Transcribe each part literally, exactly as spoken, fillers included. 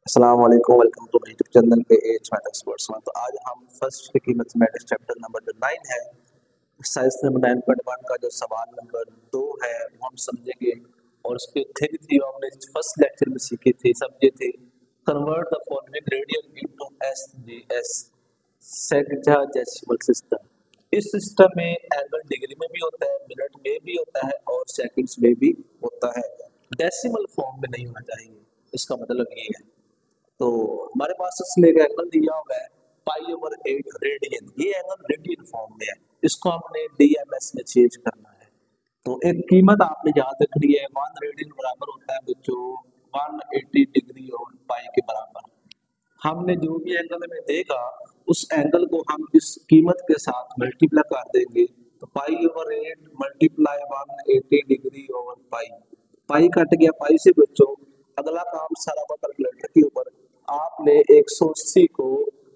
अस्सलाम वालेकुम, welcome to my YouTube channel पे एज मैथ एक्सपर्ट्स में। तो आज हम फर्स्ट की मैथमेटिक्स चैप्टर नंबर जो नाइन है, exercise number nine point one का जो सवाल नंबर दो है वो हम समझेंगे। और उसकी थ्योरी थी वो हमने फर्स्ट लेक्चर में सीखी थी। सब ये थे convert the following radian into S G S sexagesimal system. इस सिस्टम में एंगल डिग्री में भी होता है, मिनट में भी होता है और सेकंड्स में भी होता है। डेसिमल फॉर्म में नहीं होना चाहिए, इसका मतलब ये है। तो हमारे पास इसमें एक एंगल दिया हुआ है पाई ओवर एट रेडियन। ये एंगल रेडियन फॉर्म में है, इसको हमने डीएमएस में चेंज करना है। तो एक कीमत आपने याद रखनी है, वन रेडियन बराबर होता है बच्चों वन एटी डिग्री और पाई के बराबर। हमने जो भी एंगल हमें देगा उस एंगल को हम इस कीमत के साथ मल्टीप्लाई कर देंगे। तो pi over eight multiply one eighty degree over pi. Pi cut गया पाई से बच्चों। अगला काम सारा हुआ कैलकुलेटर के ऊपर। आपने एक सौ अस्सी को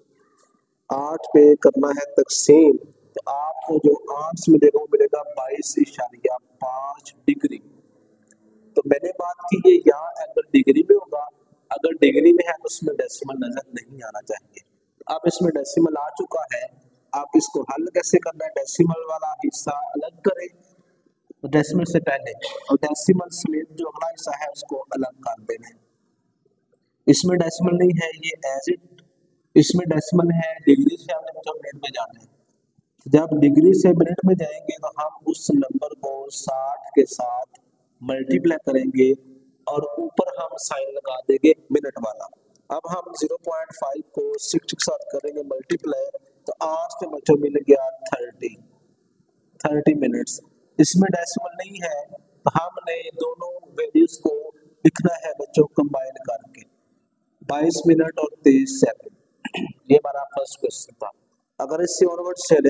आठ पे करना है तकसीम। तो आपको जो आंसर मिलेगा वो मिलेगा बाईस इशारिया पांच डिग्री। तो मैंने बात की है यहाँ एंगल डिग्री में होगा। अगर डिग्री में है तो उसमें डेसिमल नजर नहीं आना चाहिए। अब इसमें डेसिमल आ चुका है। आप इसको हल कैसे करना है, डेसिमल वाला हिस्सा अलग करें तो डेसिमल से पहले, और डेसिमल समेत जो अगला हिस्सा है उसको अलग कर देना है। इसमें डेसिमल नहीं है, ये एज इट। इसमें डेसिमल है, डिग्री से हमने जो मिनट में जाना है। जब डिग्री से मिनट में जाएंगे तो हम उस नंबर को साठ के साथ मल्टीप्लाई करेंगे और ऊपर हम साइन लगा देंगे मिनट वाला। अब हम ज़ीरो पॉइंट फाइव को सिक्स के साथ करेंगे मल्टीप्लाई, तो आज के बच्चों मिल गया थर्टी थर्टी मिनट्स। इसमें डेसिमल नहीं है तो हमने दोनों वैल्यूज को लिखना है बच्चों कंबाइन करके, बाईस मिनट और तेईस सेकंड। ये हमारा फर्स्ट क्वेश्चन था। अगर इससे ऑनवर्ड चले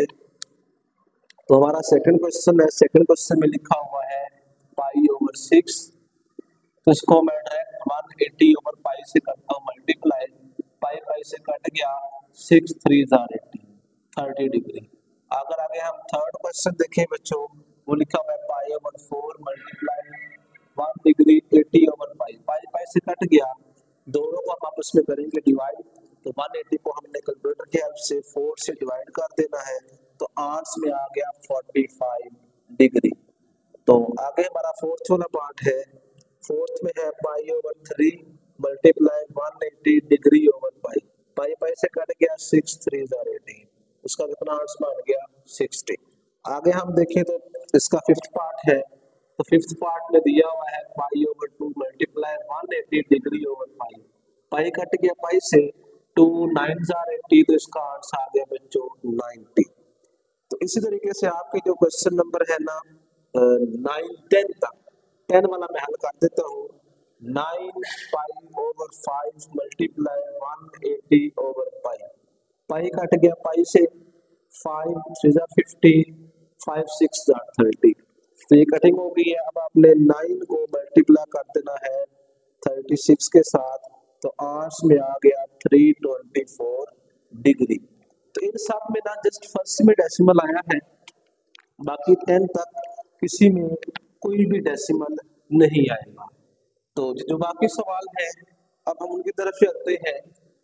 तो हमारा सेकंड क्वेश्चन है। सेकंड क्वेश्चन में लिखा हुआ है पाई ओवर सिक्स। तो इसको मैं direct one eighty over pi से करता हूँ मल्टीप्लाई। पाई पाई से कट गया, सिक्स थ्री जार एटी, थर्टी डिग्री। अगर आगे हम थर्ड क्वेश्चन देखें बच्चों, वो लिखा हुआ है pi over four multiply one degree eighty over pi. Pi pi से कट गया, दोनों को हम आपस में करेंगे डिवाइड। तो वन एटी को हमने कैलकुलेटर की हेल्प से फोर से डिवाइड कर देना है। तो आंसर में आ गया फोर्टी फाइव डिग्री। तो आगे हमारा फोर्थ वाला पार्ट है। फोर्थ में है pi over three multiply one eighty degree over pi. Pi pi से कट गया, सिक्स थ्री जार एटी। उसका कितना आंसर बन गया, सिक्सटी। आगे हम देखें तो इसका फिफ्थ पार्ट है। तो फिफ्थ पार्ट में दिया हुआ है pi over two multiply one eighty degree over pi. Pi cut गया पाई से, टू नाइन जार एटी, तो इसका आंसर आ गया बच्चों नाइनटी। तो इसी तरीके से आपके जो क्वेश्चन नंबर है ना नाइन टेन तक, टेन वाला मैं हल कर देता हूँ। Nine pi over five multiply one eighty over pi. Pi cut गया पाई से, फाइव थ्री जार फिफ्टी, फाइव सिक्स जार थर्टी। तो ये कटिंग हो गई है। अब आपने नाइन को मल्टीप्लाई कर देना है थर्टी सिक्स के साथ। तो आंसर में आ गया थ्री ट्वेंटी फोर डिग्री। तो इन सब में ना जस्ट फर्स्ट में डेसिमल आया है, बाकी टेन तक किसी में कोई भी डेसिमल नहीं आएगा। तो जो बाकी सवाल है अब हम उनकी तरफ चलते हैं।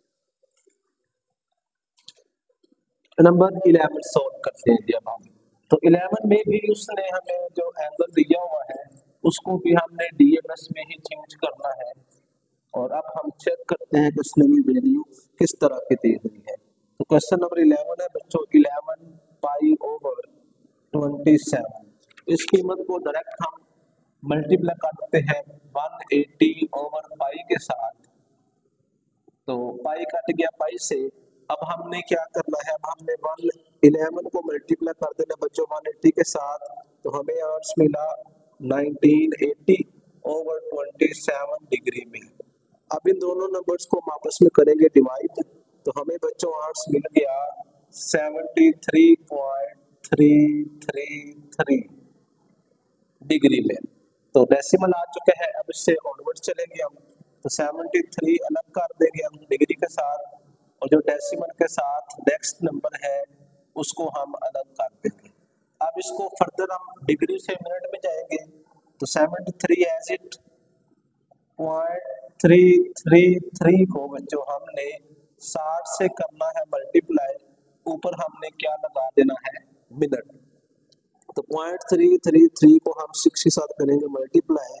नंबर इलेवन सॉल्व करते हैं जब हम। तो इलेवन में भी उसने हमें जो एंगल दिया हुआ है उसको भी हमने डीएमएस में ही चेंज करना है। और अब हम चेक करते हैं कि उसने भी वैल्यू किस तरह की दी हुई है। तो क्वेश्चन नंबर इलेवन है बच्चों, eleven pi over twenty seven. इस कीमत को डायरेक्ट हम मल्टीप्लाई करते हैं वन एटी ओवर पाई के साथ। तो पाई कट गया पाई से। अब हमने क्या करना है, अब हमने वन इलेवन को मल्टीप्लाई कर देना बच्चों वन एटी के साथ। तो हमें आंसर मिला nineteen eighty over twenty seven degree में। अब इन दोनों नंबर्स को हम आपस में करेंगे डिवाइड। तो हमें बच्चों आंसर मिल गया seventy three point three three three degree में। तो डेसिमल आ चुके हैं, अब इससे ऑनवर्ड चलेंगे हम। तो सेवेंटी थ्री अलग कर देंगे हम डिग्री के साथ, और जो डेसिमल के साथ नेक्स्ट नंबर है उसको हम अलग कर देंगे। अब इसको फर्दर हम डिग्री से मिनट में जाएंगे। तो seventy three as it, point three three three को बच्चों हमने साठ से करना है मल्टीप्लाई, ऊपर हमने क्या लगा देना है, मिनट। तो पॉइंट थ्री थ्री थ्री को हम सिक्स के साथ करेंगे मल्टीप्लाई,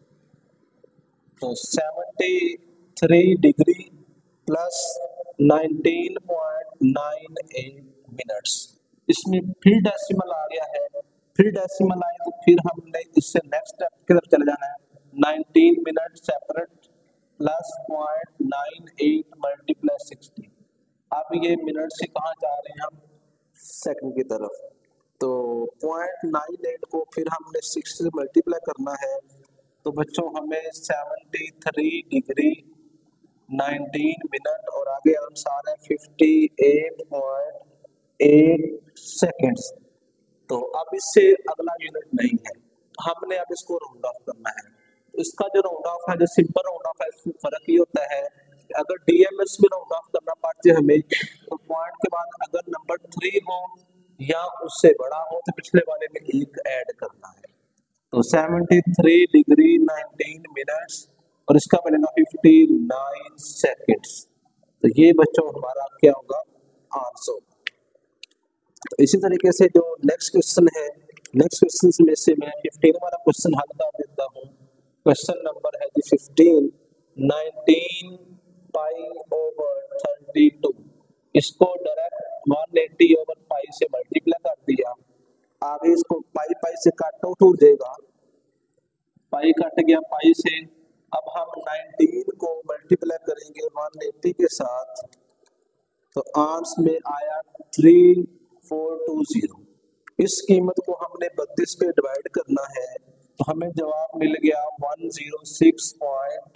तो seventy three degree plus nineteen point nine eight minutes. इसमें फिर डेसिमल आ गया है, फिर डेसिमल आए तो फिर हमने इससे नेक्स्ट स्टेप की तरफ चले जाना है, nineteen minute separate plus point nine eight multiply sixty. अब ये मिनट से कहाँ जा रहे हैं हम, सेकंड की तरफ। तो पॉइंट नाइन एट को फिर हमने सिक्स से मल्टीप्लाई करना है, तो बच्चों हमें seventy three degree nineteen minute और आगे आंसर है fifty eight point eight seconds. तो अब इससे अगला यूनिट नहीं है, हमने अब इसको राउंड ऑफ करना है। तो इसका जो राउंड ऑफ है, जो सिंपल राउंड ऑफ है, इसमें फर्क ये होता है कि अगर डीएमएस में राउंड ऑफ करना पड़ता है हमें, तो पॉइंट के बाद अगर नंबर थ्री हो या उससे बड़ा हो तो पिछले वाले में एक ऐड करना है। तो seventy three degree nineteen minutes और इसका बनेगा फिफ्टी नाइन सेकेंड्स। तो ये बच्चों हमारा क्या होगा, आंसर। तो इसी तरीके से जो नेक्स्ट क्वेश्चन है, नेक्स्ट क्वेश्चन में से मैं फिफ्टीन वाला क्वेश्चन हल कर देता हूँ। क्वेश्चन नंबर है जी fifteen, nineteen pi over thirty two. इसको direct one eighty over pi से मल्टीप्लाई कर दिया, आगे इसको पाई पाई से काट आउट हो जाएगा, पाई कट गया पाई से। अब हम नाइनटीन को मल्टीप्लाई करेंगे वन एटी के साथ, तो आंसर में आया थ्री फोर टू जीरो। इस कीमत को हमने बत्तीस पे डिवाइड करना है, तो हमें जवाब मिल गया one zero six point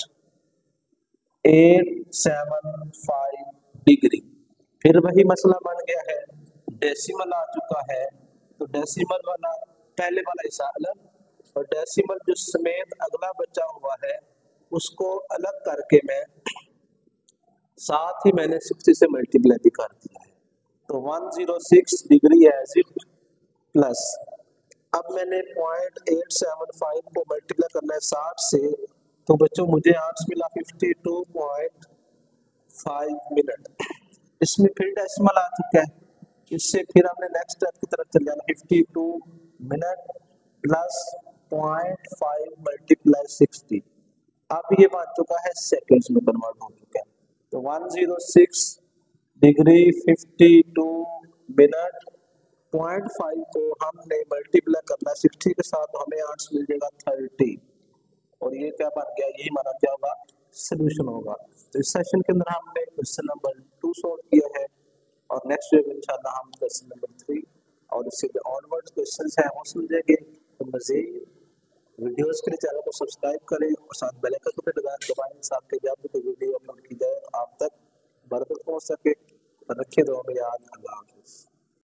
eight seven five degree. फिर वही मसला बन गया है, डेसिमल आ चुका है, तो डेसिमल वाला पहले वाला हिस्सा अलग और डेसिमल जो समेत अगला बचा हुआ है उसको अलग करके मैं साथ ही मैंने सिक्सटी से मल्टीप्लाई भी कर दिया है। तो one zero six degree as it plus, अब मैंने पॉइंट एट सेवन फाइव को मल्टीप्लाई करना है साठ से, तो बच्चों मुझे आंसर मिला fifty two point five minute. इसमें फिर डेसिमल आ चुका है, इससे फिर हमने नेक्स्ट स्टेप की तरफ चल जाना, fifty two minute plus point five multiply sixty. अब ये बन चुका है सेकंड्स में कन्वर्ट हो चुका है। तो one zero six degree fifty two minute point five को हमने मल्टीप्लाई करना सिक्सटी के साथ, तो हमें आंसर मिल जाएगा थर्टी। और ये क्या बन गया, ये हमारा क्या होगा, सोल्यूशन होगा। तो इस सेशन के अंदर हमने क्वेश्चन नंबर टू सॉल्व किया है और नेक्स्ट वीडियो में इंशाल्लाह हम क्वेश्चन नंबर थ्री और इससे जो ऑनवर्ड क्वेश्चंस हैं वो समझेंगे। तो मज़ीद वीडियोस के लिए चैनल को सब्सक्राइब करें और साथ बेल आइकन को दबाएं, साथ के जब भी कोई वीडियो अपलोड की जाए आप तक बरकत पहुंच सके। रखे दो याद, अल्लाह।